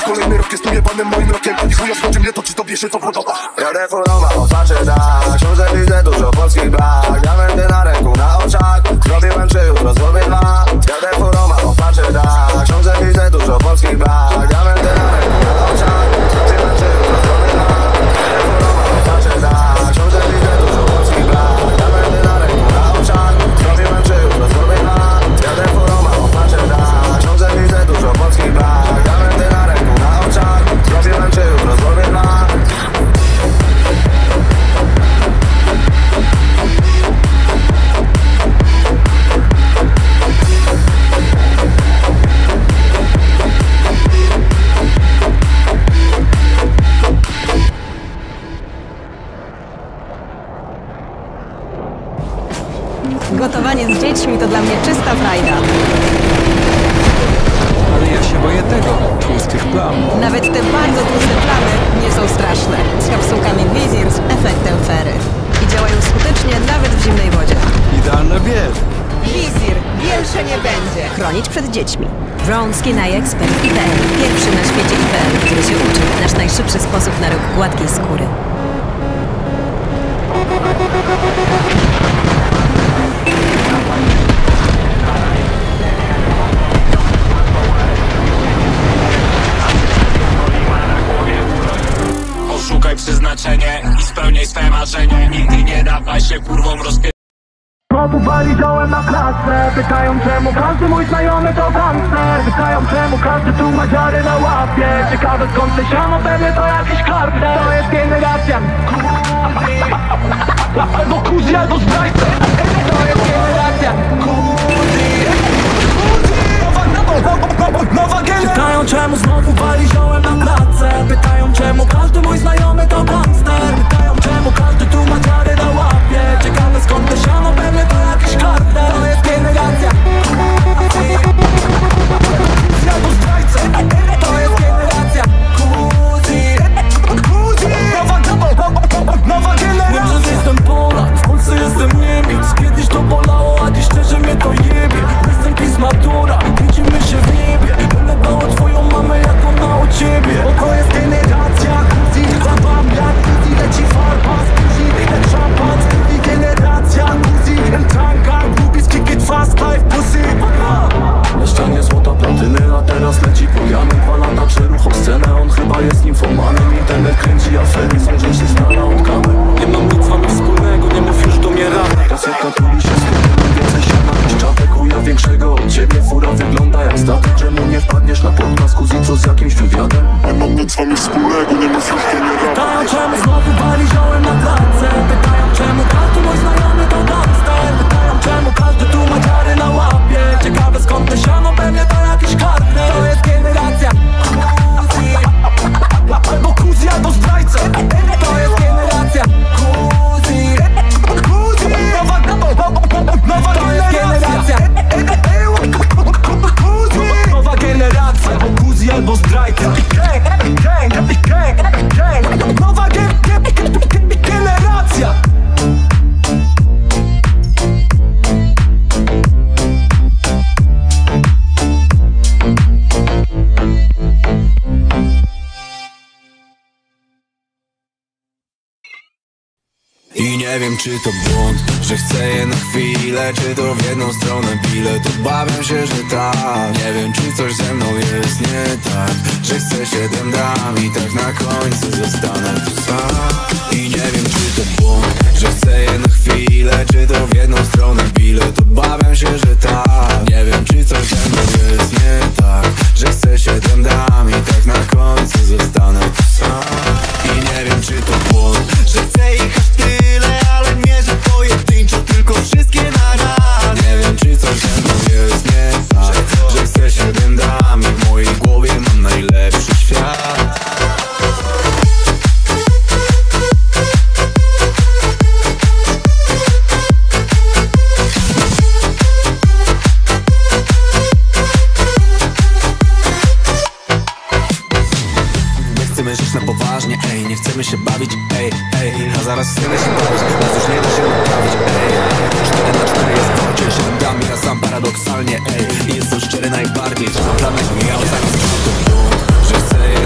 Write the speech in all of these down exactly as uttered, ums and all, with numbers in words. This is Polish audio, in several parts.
kolejny rok jest tu jebanym moim rokiem. I chuja schodzi mnie to, czy tobie się to podoba. Jadę furowa, oznaczy tak. Ciągle widzę dużo polskich brak. Diamenty na ręku, na oczach. Zrobiłem trzy, jutro zrobię dwa. Jadę furowa, oznaczy tak. Ciągle widzę dużo polskich brak. Diamenty na ręku, na oczach. Zrobiłem trzy, jutro zrobię dwa. Jadę furowa, oznaczy tak. Ciągle widzę dużo polskich brak. Diamenty na ręku, na oczach. Zrobiłem trzy, jutro zrobię dwa. Jadę furowa, oznaczy tak. Ciągle widzę dużo polskich brak. Diamenty na ręku, na oczach. Zrobiłem trzy, jutro zrobię dwa. Gotowanie z dziećmi to dla mnie czysta frajda. Ale ja się boję tego, tłustych plam. Nawet te bardzo tłuste plamy nie są straszne. Z kapsułkami Wizir z efektem fery. I działają skutecznie nawet w zimnej wodzie. Idealna biel. Wizir, większe nie będzie. Chronić przed dziećmi. Brown Skin Eye Expert I P L. Pierwszy na świecie I P L, który się uczy. Nasz najszybszy sposób na ruch gładkiej skóry. Szukaj przeznaczenie i spełniaj swe marzenie. Nigdy nie dawaj się kurwom rozpie... Popupali dołem na klasę. Pytają czemu każdy mój znajomy to gangster. Pytają czemu każdy tu ma dziary na łapie. Ciekawe skąd te siano, pewnie to jakiś kartel. To jest generacja albo kuzi, albo zdrajca. To jest generacja nowa generacja. Pytają czemu znowu wali ziołem na pracę. Pytają czemu każdy mój znajomy to gangster. Pytają czemu każdy tu ma dziary na łapie. Ciekawe skąd te siano, pewnie to jakiś kartel. To jest generacja albo zdrajca. To jest generacja Kuzi, Kuzi. Nowa, nowa generacja. Wiem, że jestem Polak, w Polsce jestem Niemiec. Kiedyś to bolało, a dziś szczerze mnie to jebie. Jestem pismatura, widzimy się w niebie. Będę dbał o twoją mamę jak ona o ciebie. Bo to jest generacja Kuzi, chlapam jak Kuzi. Leci farba z Kuzi, leci szampan z Kuzi. Generacja Kuzi, Entanga, Boobies, kick it fast, life pussy. Na ścianie złota platyny, a teraz leci pojamy. Dwa lata przeruch o scenę, on chyba jest infomanem. Internet kręci afery, sądzę się stara od kamer. Nie mam nic z wami wspólnego, nie mów już do mnie rany. Kasetka tuli się z tym, więcej się na jakiś czapek. Chuja większego od ciebie, fura wygląda jak statek. Czemu nie wpadniesz na podcast Kuzi, co z jakimś wywiadem? Nie mam nic z wami wspólnego, nie mów już do mnie rady. Pytają czemu znowu wali ziołem na pracę. Pytają czemu każdy mój znajomy to gangster. Pytają czemu każdy tu ma dziary na łapie. Ciekawe skąd te siano, pewnie to jakiś kartel. To jest generacja Kuzi, albo Kuzi, albo zdrajca. To jest generacja Kuzi, Kuzi. Nowa, nowa generacja Kuzi. Nowa generacja albo Kuzi, albo zdrajca. Gang, gang, gang, gang. Nowa gen, gen, gen, generacja. I nie wiem czy to błąd, że chcę je na chwilę. Czy to w jedną stronę bilet, obawiam się, że tak. Nie wiem czy coś ze mną jest nie tak, że chcę siedem dam i tak na końcu zostanę tu sam. I nie wiem czy to błąd, że chcę je na chwilę. Czy to w jedną stronę bilet, obawiam się, że tak. Nie wiem czy coś ze mną jest nie tak, że chcę siedem dam i tak na końcu zostanę tu sam. I nie wiem czy to błąd, że chcę ich aż tyle, ale nie, że pojedynczo, tylko wszystkie na raz. Nie wiem czy coś ze mną jest nie tak, że chcę siedem dam i w mojej głowie mam najlepszy świat. Chcemy żyć na poważnie, ej, nie chcemy się bawić, ej, ej. A zaraz chcemy się bawić, nas już nie da się odprawić, ej. Cztery na cztery jest wodzie, siedem dam, ja sam paradoksalnie, ej. I jestem szczery najbardziej, co mam planek, mijał zamiast to błąd, że chcę je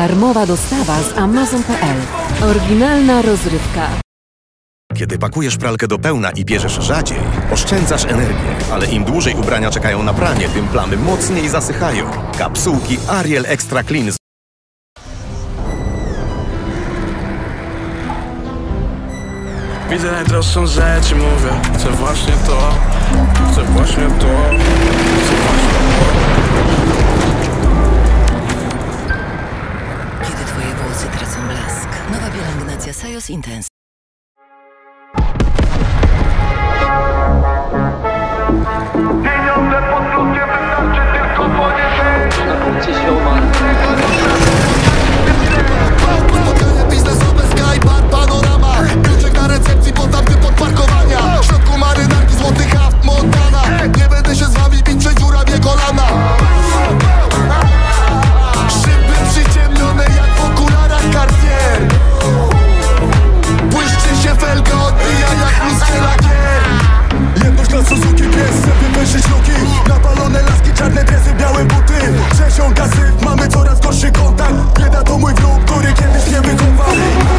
Darmowa dostawa z amazon kropka p l. Oryginalna rozrywka. Kiedy pakujesz pralkę do pełna i bierzesz rzadziej, oszczędzasz energię, ale im dłużej ubrania czekają na pranie, tym plamy mocniej zasychają. Kapsułki Ariel Extra Clean. Widzę najdroższą rzecz i mówię, chcę właśnie to, chcę właśnie to, chcę właśnie to. Kiedy twoje włosy tracą blask. Nowa pielęgnacja Sajos Intense. Pieniądze pod klukiem wystarczy tylko po nie żyć. Na punkcie Showman. Spotkania biznesowe, Sky Bar, Panorama. Kluczek na recepcji, bo tamty pod parkowania. W środku marynarki, złoty haft, Montana. Nie będę się z wami bić, przedziurawię kolana. Szyby przyciemnione jak w okularach Cartier. Błyszczy się felga, odbija jak lustrze lakier. Jedność na Suzuki, pies, sobie wyżyć luki. Napalone laski, czarne dresy, białe buty. Przesiąka syf, mamy coraz gorszy kontakt. Bieda to mój wnuk, który kiedyś mnie wychował.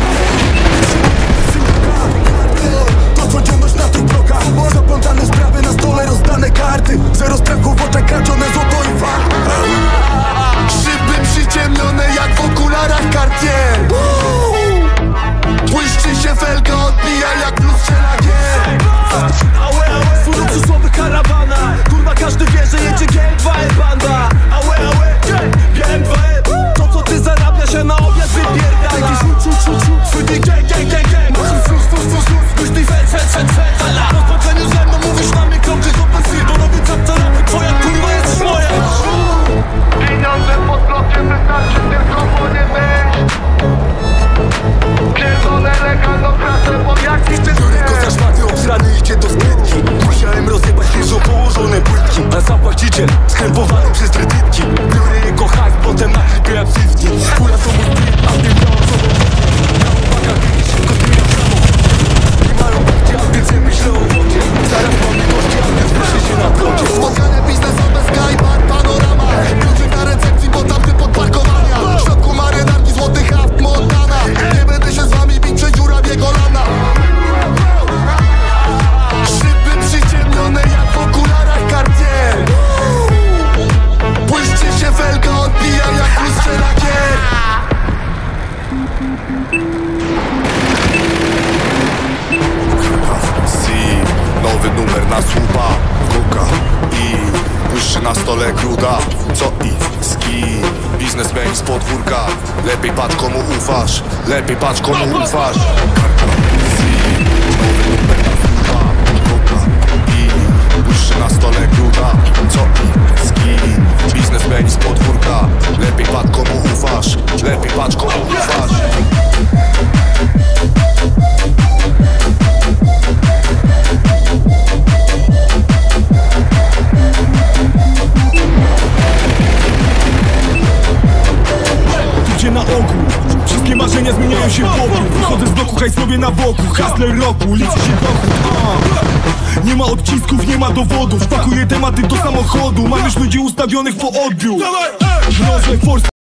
To co dzielność na tych blokach. Zaplątane sprawy na stole, rozdane karty. Zero strachu w oczach, kradzione złoto i fakt. Szyby przyciemnione jak w okularach Cartier. Błyszczy się felga, odbija jak w lustrze lakier. Ałe, ałe, w luksusowych karawanach. Kurwa, każdy wie, że jedzie G M dwa E banda. Ałe, ałe, G M dwa E. To co ty zarabiasz, się na obiad wypierdala. Twój gang, gang, gang, gang. Myśli fet, fet, fet, fet. Po spotkaniu ze mną mówisz na mnie krąży z opensji. Bo robię capca rapy, twoja kurwa jest moja. Pieniądze pod blokiem wystarczy tylko po nie wyjść. Pierdolę legalną pracę, bo jak nic nie Biorę go za szmaty, obsrany idzie do skrytki. Musiałem rozjebać świeżo położone płytki. A sam właściciel, skrępowany przez kredytki. Biorę jego hajs, potem na klipie absywki. Kula to mój klip, a nie miał co miał baka kiedyś, tylko zmieniam samochód. Nie mają bakcie, a więc myślę o wodzie. Zaraz mam miłości, a więc proszę się na plocie. Spotkania biznesowe, Sky Bar, Panorama. Kluczyk na recepcji, bo tamty pod parkowania. W środku marynarki, złoty haft, Montana. Nie będę się z wami bić, przedziurawię kolana. Szyby przyciemnione jak w okularach Cartier. Błyszczy się felga, odbija jak w lustrze lakier. Si, nowy numer na słupa, koka i błyszczy na stole gruda. Co i z kim? Biznesmen z podwórka. Lepiej patrz komu ufasz, lepiej patrz komu ufasz. Si, nowy numer na słupa, koka i błyszczy na stole gruda. Co i z kim? Biznesmen z podwórka. Lepiej patrz komu ufasz, lepiej patrz komu ufasz. Na ogół wszystkie marzenia zmieniają się w popół. Wychodzę z bloku, hajs robię na boku. Hustler roku, liczy się dochód. A. Nie ma odcisków, nie ma dowodów. Pakuję tematy do samochodu. Mam już ludzi ustawionych po odbiór. Mnożę force.